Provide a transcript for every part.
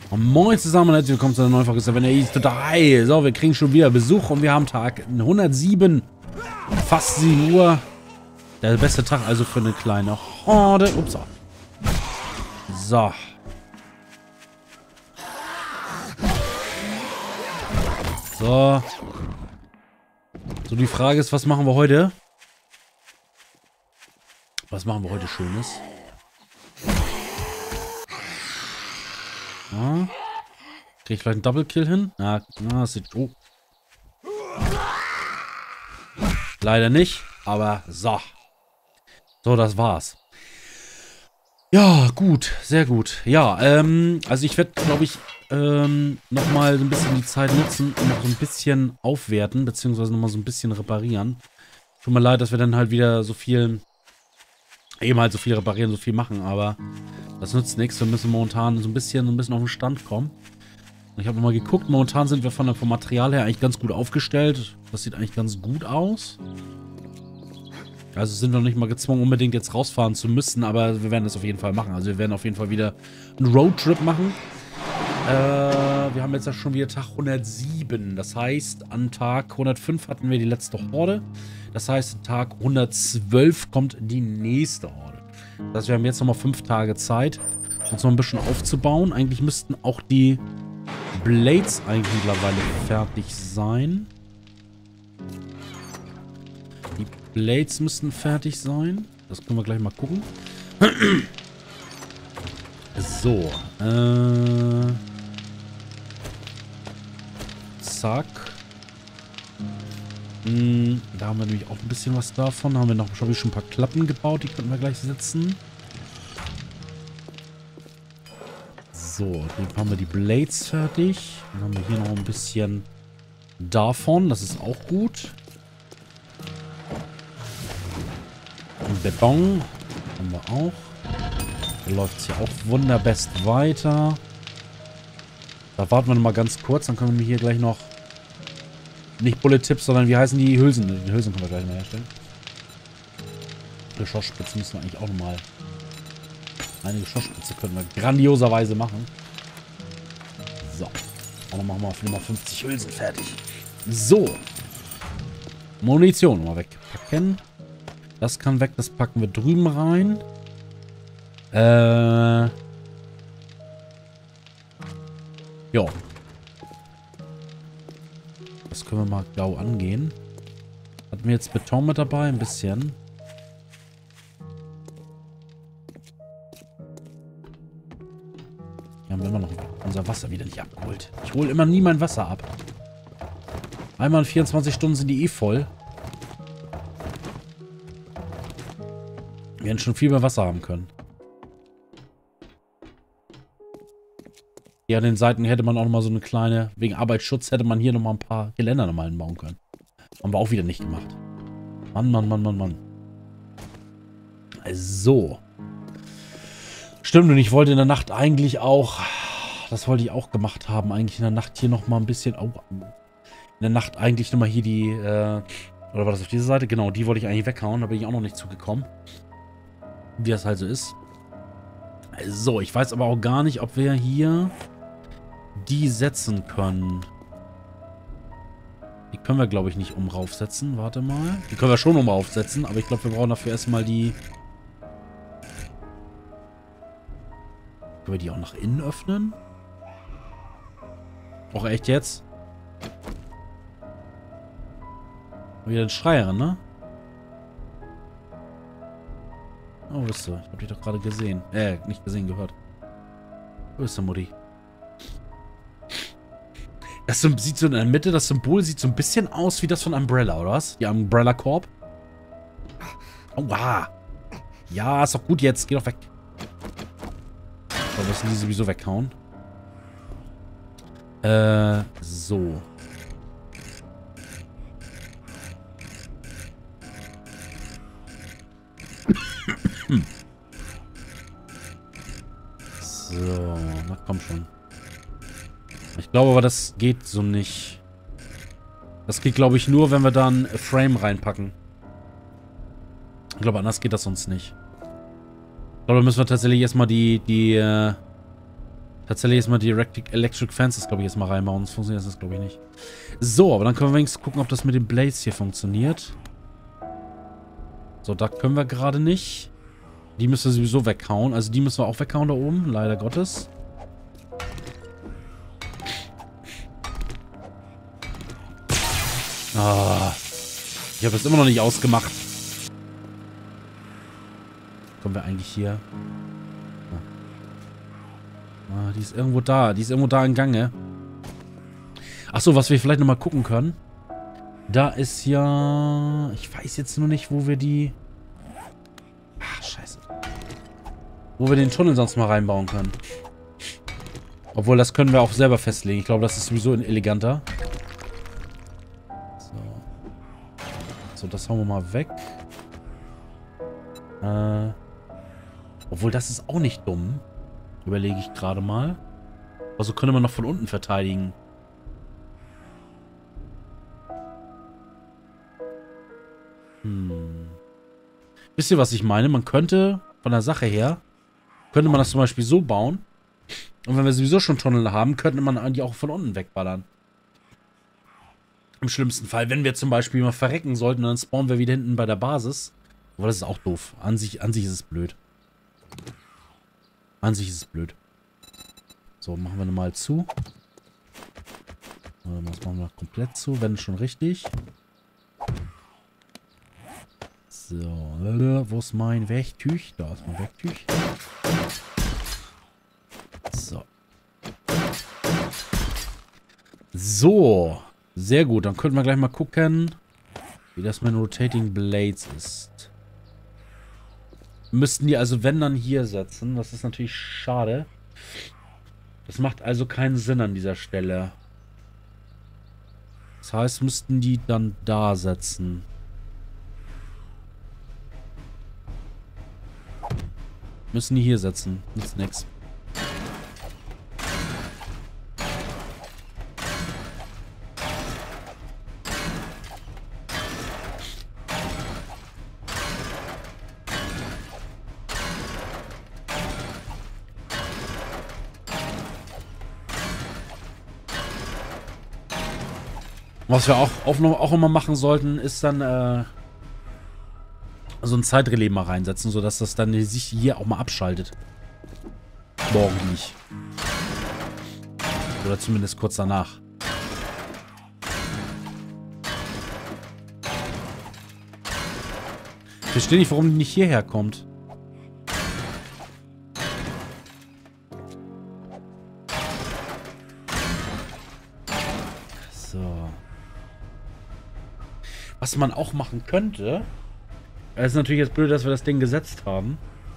Moin zusammen und herzlich willkommen zu einer neuen Folge Seven Days to Die. So, wir kriegen schon wieder Besuch und wir haben Tag 107. Fast 7 Uhr. Der beste Tag also für eine kleine Horde. Ups. So. So. So, die Frage ist, was machen wir heute? Was machen wir heute Schönes? Ja. Krieg ich vielleicht einen Double Kill hin? Na, das sieht... Oh. Leider nicht, aber so. So, das war's. Ja, gut, sehr gut. Ja, also ich werde, glaube ich, nochmal so ein bisschen die Zeit nutzen und noch so ein bisschen aufwerten, beziehungsweise nochmal so ein bisschen reparieren. Tut mir leid, dass wir dann halt wieder so viel... Eben halt so viel reparieren, so viel machen, aber das nützt nichts. Wir müssen momentan so ein bisschen auf den Stand kommen. Ich habe nochmal geguckt, momentan sind wir vom Material her eigentlich ganz gut aufgestellt. Das sieht eigentlich ganz gut aus. Also sind wir noch nicht mal gezwungen, unbedingt jetzt rausfahren zu müssen, aber wir werden das auf jeden Fall machen. Also wir werden auf jeden Fall wieder einen Roadtrip machen. Wir haben jetzt ja schon wieder Tag 107. Das heißt, an Tag 105 hatten wir die letzte Horde. Das heißt, an Tag 112 kommt die nächste Horde. Das heißt, wir haben jetzt nochmal 5 Tage Zeit, uns noch ein bisschen aufzubauen. Eigentlich müssten auch die Blades eigentlich mittlerweile fertig sein. Die Blades müssten fertig sein. Das können wir gleich mal gucken. So. Zack. Da haben wir nämlich auch ein bisschen was davon. Da haben wir noch schon ein paar Klappen gebaut. Die könnten wir gleich setzen. So, jetzt haben wir die Blades fertig. Dann haben wir hier noch ein bisschen davon. Das ist auch gut. Und Beton haben wir auch. Da läuft es hier auch wunderbest weiter. Da warten wir noch mal ganz kurz. Dann können wir hier gleich noch... Nicht Bullet Tips, sondern wie heißen die Hülsen? Die Hülsen können wir gleich mal herstellen. Geschossspitze müssen wir eigentlich auch nochmal... Eine Geschossspitze können wir grandioserweise machen. So. Und dann machen wir Nummer 50 Hülsen fertig. So. Munition mal wegpacken. Das kann weg, das packen wir drüben rein. Jo. Das können wir mal blau angehen. Hatten wir jetzt Beton mit dabei? Ein bisschen. Wir haben immer noch unser Wasser wieder nicht abgeholt. Ich hole immer nie mein Wasser ab. Einmal in 24 Stunden sind die eh voll. Wir hätten schon viel mehr Wasser haben können. Hier an den Seiten hätte man auch noch mal so eine kleine, wegen Arbeitsschutz hätte man hier noch mal ein paar Geländer noch mal hinbauen können. Haben wir auch wieder nicht gemacht. Mann, Mann, Mann, Mann, Mann. So. Stimmt, und ich wollte in der Nacht eigentlich auch, das wollte ich auch gemacht haben, eigentlich in der Nacht hier noch mal ein bisschen, oh, in der Nacht eigentlich noch mal hier die, oder war das auf dieser Seite? Genau, die wollte ich eigentlich weghauen, da bin ich auch noch nicht zugekommen. Wie das halt so ist. So, ich weiß aber auch gar nicht, ob wir hier die setzen können. Die können wir, glaube ich, nicht raufsetzen. Warte mal. Die können wir schon raufsetzen, aber ich glaube, wir brauchen dafür erstmal die... Können wir die auch nach innen öffnen? Auch echt jetzt? Wieder ein Schreier, ne? Oh, wo bist du? Ich hab dich doch gerade gesehen. Nicht gesehen, gehört. Wo ist der Mutti? Das sieht so in der Mitte, das Symbol sieht so ein bisschen aus wie das von Umbrella, oder was? Die Umbrella Corp. Oha. Ja, ist doch gut jetzt. Geh doch weg. So, müssen die sowieso weghauen. So. So, na komm schon. Ich glaube aber, das geht so nicht. Das geht, glaube ich, nur, wenn wir dann Frame reinpacken. Ich glaube, anders geht das sonst nicht. Ich glaube, da müssen wir tatsächlich erstmal die Tatsächlich jetzt mal die Electric Fences, glaube ich, jetzt mal reinbauen. Sonst funktioniert das, glaube ich, nicht. So, aber dann können wir wenigstens gucken, ob das mit den Blades hier funktioniert. So, da können wir gerade nicht. Die müssen wir sowieso weghauen. Also die müssen wir auch weghauen da oben, leider Gottes. Ah, ich habe es immer noch nicht ausgemacht. Kommen wir eigentlich hier? Ah, die ist irgendwo da. Die ist irgendwo da in Gange. Achso, was wir vielleicht nochmal gucken können. Da ist ja... Ich weiß jetzt nur nicht, wo wir die... Ach, scheiße. Wo wir den Tunnel sonst mal reinbauen können. Obwohl, das können wir auch selber festlegen. Ich glaube, das ist sowieso eleganter. So, das hauen wir mal weg. Obwohl, das ist auch nicht dumm. Überlege ich gerade mal. Aber so könnte man noch von unten verteidigen. Wisst ihr, was ich meine? Man könnte, von der Sache her, könnte man das zum Beispiel so bauen. Und wenn wir sowieso schon Tunnel haben, könnte man die auch von unten wegballern. Im schlimmsten Fall, wenn wir zum Beispiel mal verrecken sollten, dann spawnen wir wieder hinten bei der Basis. Aber das ist auch doof. An sich ist es blöd. An sich ist es blöd. So, machen wir nochmal zu. Das machen wir komplett zu, wenn schon richtig. So, wo ist mein Wegtüch? Da ist mein Wegtüch. So. So. Sehr gut, dann könnten wir gleich mal gucken, wie das mit Rotating Blades ist. Müssten die also, wenn, dann hier setzen. Das ist natürlich schade. Das macht also keinen Sinn an dieser Stelle. Das heißt, müssten die dann da setzen. Müssen die hier setzen. Nützt nix. Was wir auch immer machen sollten, ist dann so ein Zeitrelais mal reinsetzen, sodass das dann sich hier auch mal abschaltet. Morgendlich. Oder zumindest kurz danach. Ich verstehe nicht, warum die nicht hierher kommt. So. Was man auch machen könnte... Es ist natürlich jetzt blöd, dass wir das Ding gesetzt haben.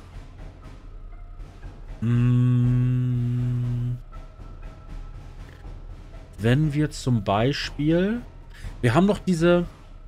Wenn wir zum Beispiel... Wir haben noch diese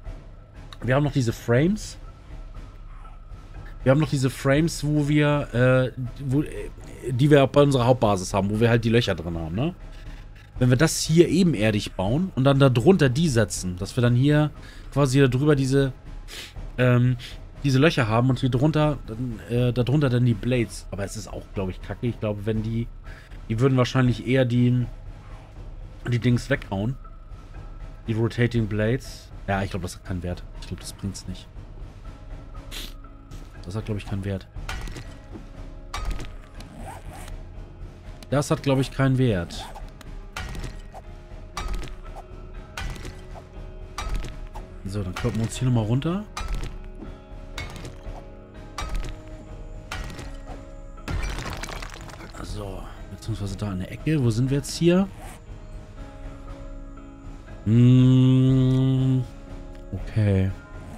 Frames. Wir haben noch diese Frames, wo wir... die wir bei unserer Hauptbasis haben, wo wir halt die Löcher drin haben, ne? Wenn wir das hier ebenerdig bauen und dann darunter die setzen, dass wir dann hier quasi darüber diese Löcher haben und hier drunter, darunter dann die Blades. Aber es ist auch, glaube ich, kacke. Ich glaube, wenn die würden wahrscheinlich eher die Dings weghauen. Die Rotating Blades. Ja, ich glaube, das hat keinen Wert. Ich glaube, das bringt's nicht. Das hat, glaube ich, keinen Wert. Das hat, glaube ich, keinen Wert. So, dann kloppen wir uns hier nochmal runter. So, beziehungsweise da in der Ecke. Wo sind wir jetzt hier? Okay.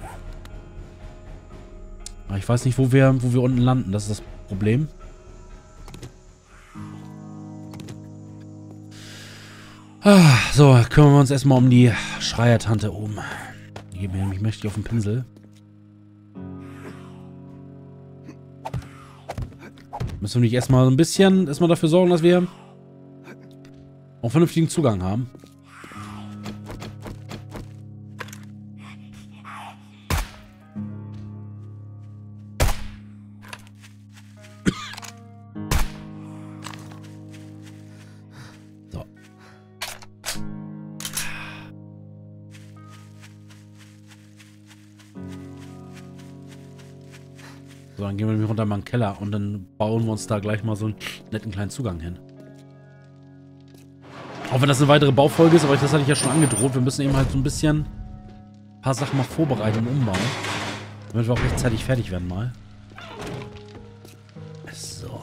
Aber ich weiß nicht, wo wir unten landen. Das ist das Problem. So, kümmern wir uns erstmal um die Schreiertante oben. Die geben mir nämlich mächtig auf den Pinsel. Müssen wir nicht erstmal so ein bisschen dafür sorgen, dass wir auch vernünftigen Zugang haben. So, dann gehen wir nämlich runter mal in den Keller und dann bauen wir uns da gleich mal so einen netten kleinen Zugang hin. Auch wenn das eine weitere Baufolge ist, aber das hatte ich ja schon angedroht. Wir müssen eben halt so ein bisschen ein paar Sachen mal vorbereiten und umbauen. Damit wir auch rechtzeitig fertig werden mal. So.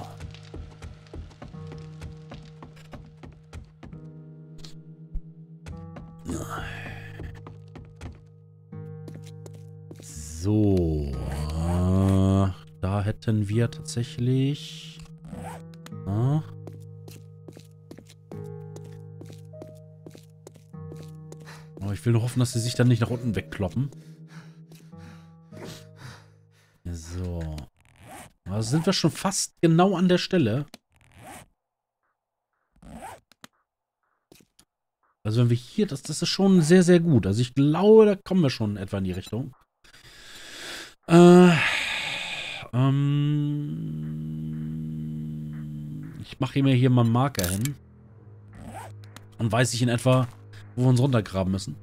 So. Da hätten wir tatsächlich... Aber ich will nur hoffen, dass sie sich dann nicht nach unten wegkloppen. So. Also sind wir schon fast genau an der Stelle. Also wenn wir hier, das ist schon sehr, sehr gut. Also ich glaube, da kommen wir schon etwa in die Richtung. Ich mache mir hier mal einen Marker hin. Und weiß ich in etwa, wo wir uns runtergraben müssen.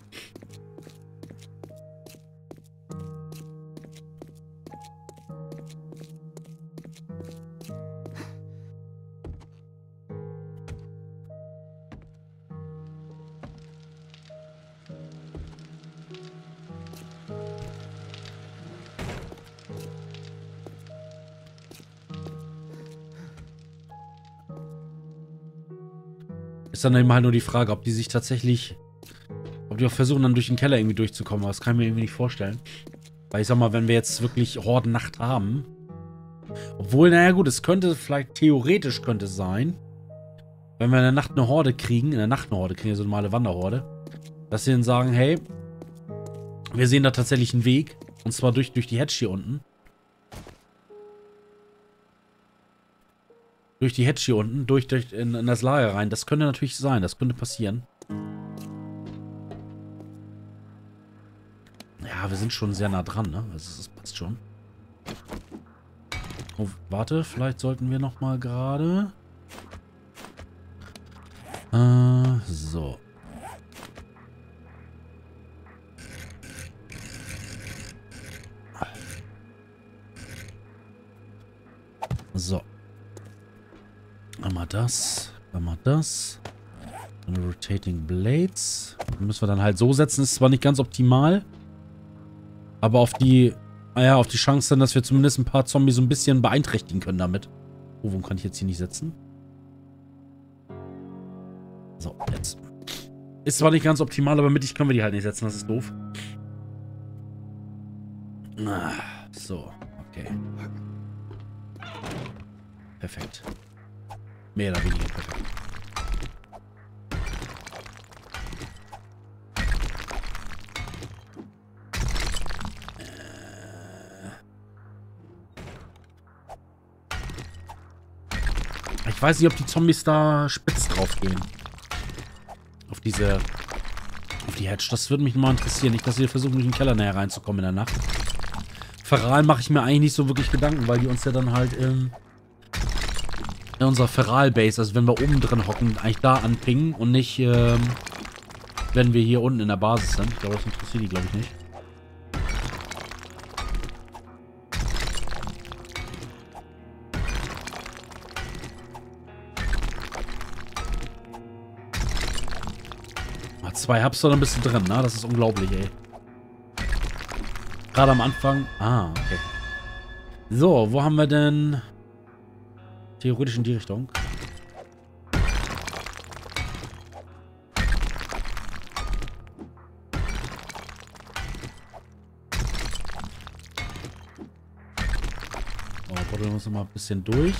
Ist dann eben halt nur die Frage, ob die sich tatsächlich... Ob die auch versuchen, dann durch den Keller irgendwie durchzukommen. Aber das kann ich mir irgendwie nicht vorstellen. Weil ich sag mal, wenn wir jetzt wirklich Hordennacht haben... Obwohl, naja gut, es könnte vielleicht... Theoretisch könnte es sein... Wenn wir in der Nacht eine Horde kriegen... In der Nacht eine Horde kriegen, so eine normale Wanderhorde... Dass sie dann sagen, hey... Wir sehen da tatsächlich einen Weg. Und zwar durch die Hedge hier unten. Durch die Hedge hier unten, durch in das Lager rein. Das könnte natürlich sein, das könnte passieren. Ja, wir sind schon sehr nah dran, ne? Also das passt schon. Oh, warte, vielleicht sollten wir noch mal gerade... so. So. Einmal das. Einmal das. Und Rotating Blades. Die müssen wir dann halt so setzen. Ist zwar nicht ganz optimal. Aber auf die... Naja, auf die Chance dann, dass wir zumindest ein paar Zombies so ein bisschen beeinträchtigen können damit. Oh, warum kann ich jetzt hier nicht setzen? So, jetzt. Ist zwar nicht ganz optimal, aber mittig können wir die halt nicht setzen. Das ist doof. So, okay. Perfekt. Mehr oder weniger perfekt. Ich weiß nicht, ob die Zombies da spitz drauf gehen. Auf die Hedge. Das würde mich mal interessieren. Nicht, dass sie versuchen, durch den Keller näher reinzukommen in der Nacht. Feral mache ich mir eigentlich nicht so wirklich Gedanken, weil die uns ja dann halt in unserer Feral-Base, also wenn wir oben drin hocken, eigentlich da anpingen und nicht, wenn wir hier unten in der Basis sind. Ich glaube, das interessiert die, glaube ich, nicht. Zwei Hubs, dann bist du drin, ne? Das ist unglaublich, ey. Gerade am Anfang. Ah, okay. So, wo haben wir denn... Theoretisch in die Richtung. Oh, buddeln wir uns noch mal ein bisschen durch.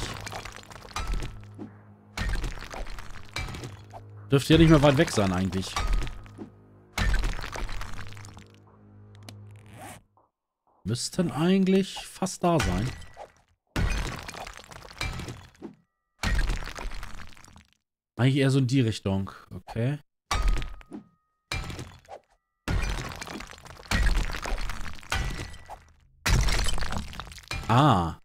Dürfte ja nicht mehr weit weg sein, eigentlich. Müssten eigentlich fast da sein. Eigentlich eher so in die Richtung. Okay. Ah.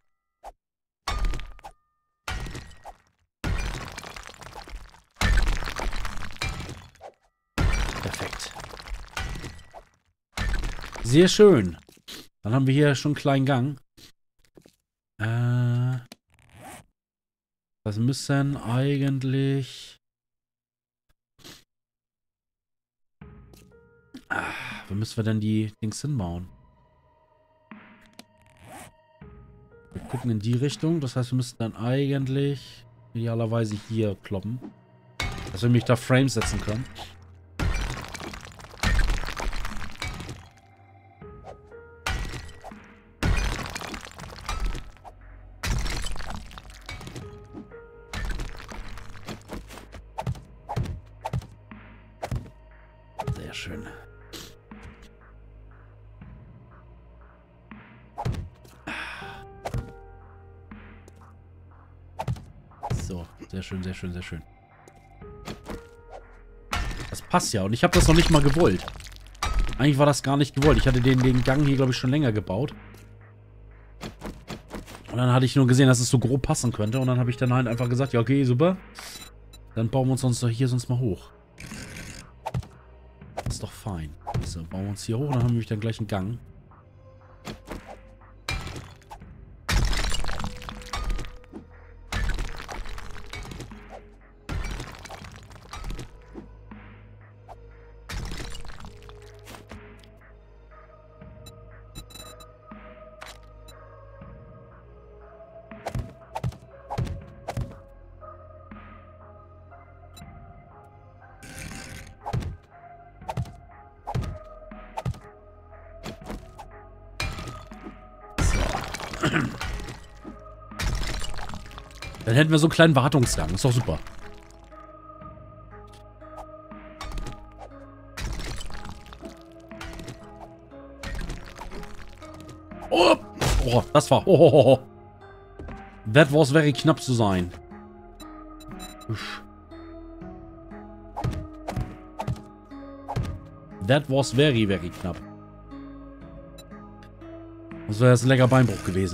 Perfekt. Sehr schön. Dann haben wir hier schon einen kleinen Gang. Was müssen eigentlich... Wo müssen wir denn die Dings hinbauen? Wir gucken in die Richtung. Das heißt, wir müssen dann eigentlich idealerweise hier kloppen. Dass wir nämlich da Frames setzen können. Sehr schön. So, sehr schön, sehr schön, sehr schön. Das passt ja. Und ich habe das noch nicht mal gewollt. Eigentlich war das gar nicht gewollt. Ich hatte den Gang hier, glaube ich, schon länger gebaut. Und dann hatte ich nur gesehen, dass es so grob passen könnte. Und dann habe ich dann halt einfach gesagt, ja, okay, super. Dann bauen wir uns sonst hier sonst mal hoch. Das ist doch fein. So, bauen wir uns hier hoch und dann haben wir nämlich dann gleich einen Gang. Dann hätten wir so einen kleinen Wartungsgang. Ist doch super. Oh, oh das war... Oh. That was very knapp zu sein. Uff. That was very, very knapp. Das wäre jetzt ein lecker Beinbruch gewesen.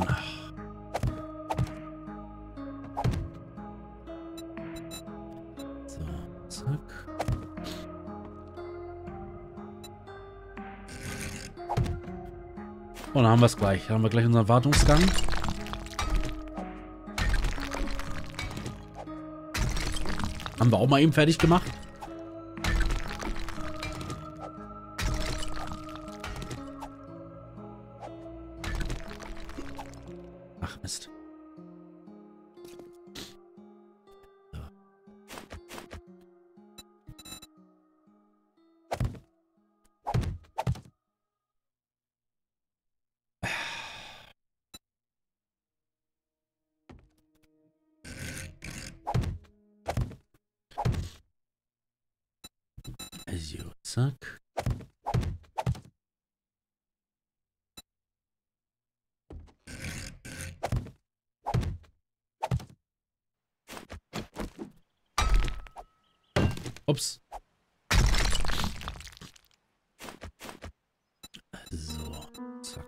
So, zack. Und dann haben wir es gleich. Dann haben wir gleich unseren Wartungsgang. Haben wir auch mal eben fertig gemacht. Ach, Mist. So. Also, zack. Ups. So, zack.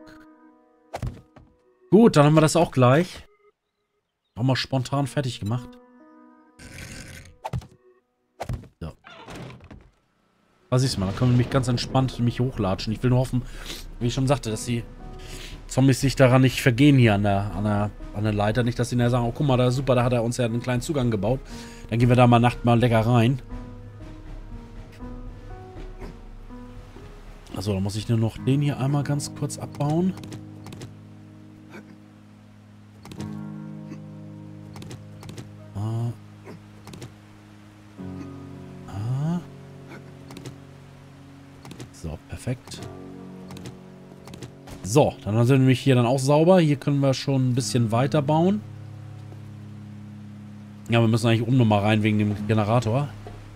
Gut, dann haben wir das auch gleich. Auch mal spontan fertig gemacht. So. Was ist mal, da können wir mich ganz entspannt mich hochlatschen. Ich will nur hoffen, wie ich schon sagte, dass die Zombies sich daran nicht vergehen hier an der Leiter. Nicht, dass sie nachher sagen, oh guck mal, da ist super, da hat er uns ja einen kleinen Zugang gebaut. Dann gehen wir da mal Nacht mal lecker rein. Also, da muss ich nur noch den hier einmal ganz kurz abbauen. So, perfekt. So, dann sind wir nämlich hier dann auch sauber. Hier können wir schon ein bisschen weiter bauen. Ja, wir müssen eigentlich oben nochmal rein wegen dem Generator.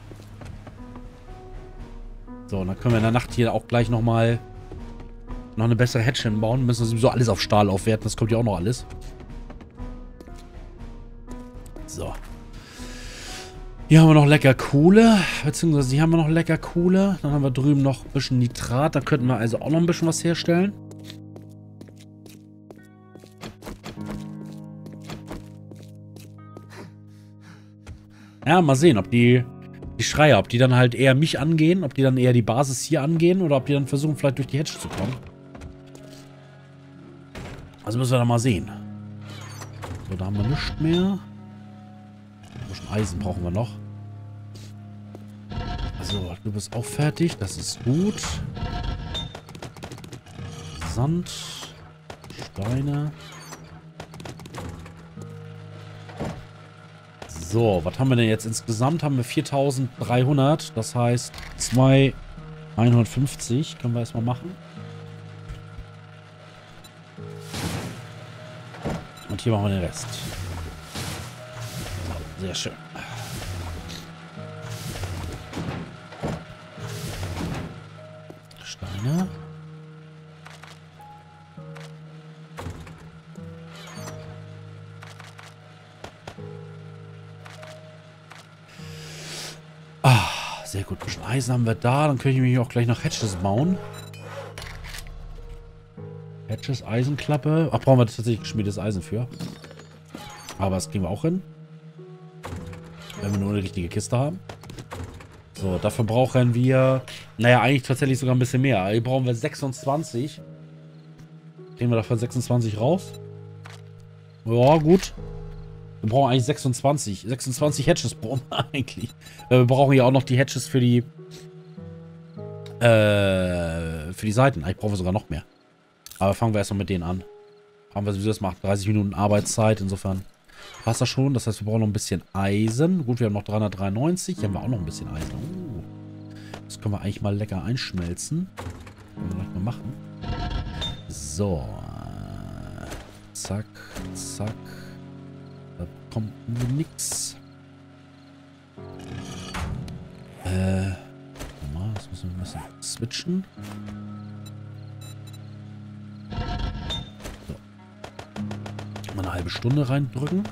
So, und dann können wir in der Nacht hier auch gleich nochmal noch eine bessere Hatch hinbauen. Wir müssen sowieso alles auf Stahl aufwerten. Das kommt ja auch noch alles. So. Hier haben wir noch lecker Kohle. Beziehungsweise hier haben wir noch lecker Kohle. Dann haben wir drüben noch ein bisschen Nitrat. Da könnten wir also auch noch ein bisschen was herstellen. Ja, mal sehen, ob die Schreier, ob die dann halt eher mich angehen, ob die dann eher die Basis hier angehen oder ob die dann versuchen, vielleicht durch die Hedge zu kommen. Also müssen wir dann mal sehen. So, da haben wir nichts mehr. bisschen Eisen brauchen wir noch. So, du bist auch fertig. Das ist gut. Sand. Steine. So, was haben wir denn jetzt? Insgesamt haben wir 4.300. Das heißt 2.150. Können wir erstmal machen. Und hier machen wir den Rest. So, sehr schön. Steine. Sehr gut. Ein bisschen Eisen haben wir da. Dann können ich mich auch gleich noch Hatches bauen. Hatches, Eisenklappe. Ach, brauchen wir tatsächlich geschmiedetes Eisen für. Aber das kriegen wir auch hin. Wenn wir nur eine richtige Kiste haben. So, dafür brauchen wir... Naja, eigentlich tatsächlich sogar ein bisschen mehr. Hier brauchen wir 26. Kriegen wir davon 26 raus? Ja, gut. Wir brauchen eigentlich 26. 26 Hatches brauchen wir eigentlich. Wir brauchen ja auch noch die Hatches für die Seiten. Eigentlich brauchen wir sogar noch mehr. Aber fangen wir erstmal mit denen an. Haben wir sowieso, das macht 30 Minuten Arbeitszeit. Insofern passt das schon. Das heißt, wir brauchen noch ein bisschen Eisen. Gut, wir haben noch 393. Hier haben wir auch noch ein bisschen Eisen. Das können wir eigentlich mal lecker einschmelzen. Können wir gleich mal machen. So. Zack, zack. Da kommt nix. Das müssen wir ein bisschen switchen. So. Mal eine halbe Stunde reindrücken.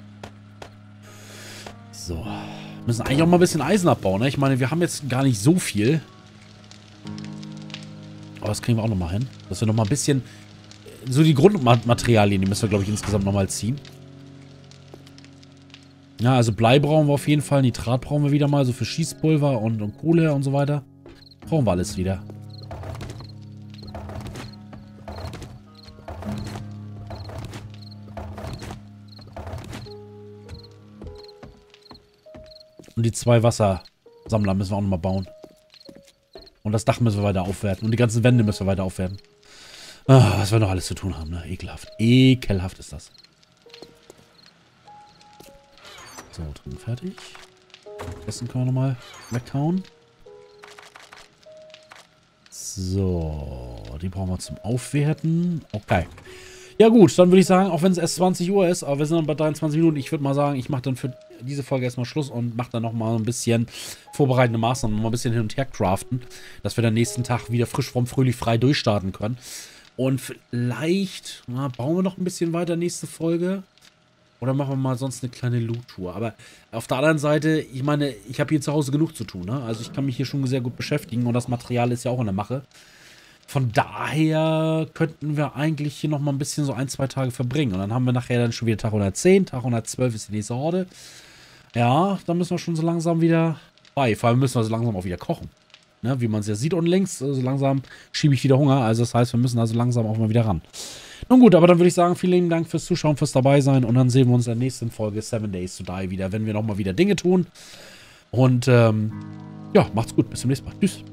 So. Wir müssen eigentlich auch mal ein bisschen Eisen abbauen, ne? Ich meine, wir haben jetzt gar nicht so viel. Aber das kriegen wir auch nochmal hin. Dass wir nochmal ein bisschen... So die Grundmaterialien, die müssen wir, glaube ich, insgesamt nochmal ziehen. Ja, also Blei brauchen wir auf jeden Fall. Nitrat brauchen wir wieder mal. So für Schießpulver und Kohle und so weiter. Brauchen wir alles wieder. Und die 2 Wassersammler müssen wir auch nochmal bauen. Und das Dach müssen wir weiter aufwerten. Und die ganzen Wände müssen wir weiter aufwerten. Ah, was wir noch alles zu tun haben, ne? Ekelhaft. Ekelhaft ist das. So, drin fertig. Essen können wir nochmal weghauen. So, die brauchen wir zum Aufwerten. Okay. Ja gut, dann würde ich sagen, auch wenn es erst 20 Uhr ist, aber wir sind dann bei 23 Minuten, ich würde mal sagen, ich mache dann für diese Folge erstmal Schluss und mache dann nochmal ein bisschen vorbereitende Maßnahmen, nochmal ein bisschen hin und her craften, dass wir dann nächsten Tag wieder frisch vom Fröhlich frei durchstarten können. Und vielleicht bauen wir noch ein bisschen weiter nächste Folge. Oder machen wir mal sonst eine kleine Loot-Tour. Aber auf der anderen Seite, ich meine, ich habe hier zu Hause genug zu tun. Ne? Also ich kann mich hier schon sehr gut beschäftigen. Und das Material ist ja auch in der Mache. Von daher könnten wir eigentlich hier noch mal ein bisschen so 1, 2 Tage verbringen. Und dann haben wir nachher dann schon wieder Tag 110. Tag 112 ist die nächste Horde. Ja, dann müssen wir schon so langsam wieder bei. Vor allem müssen wir so langsam auch wieder kochen. Ne? Wie man es ja sieht unten links. So langsam schiebe ich wieder Hunger. Also das heißt, wir müssen also langsam auch mal wieder ran. Nun gut, aber dann würde ich sagen, vielen lieben Dank fürs Zuschauen, fürs dabei sein. Und dann sehen wir uns in der nächsten Folge 7 Days to Die wieder, wenn wir nochmal wieder Dinge tun. Und ja, macht's gut. Bis zum nächsten Mal. Tschüss.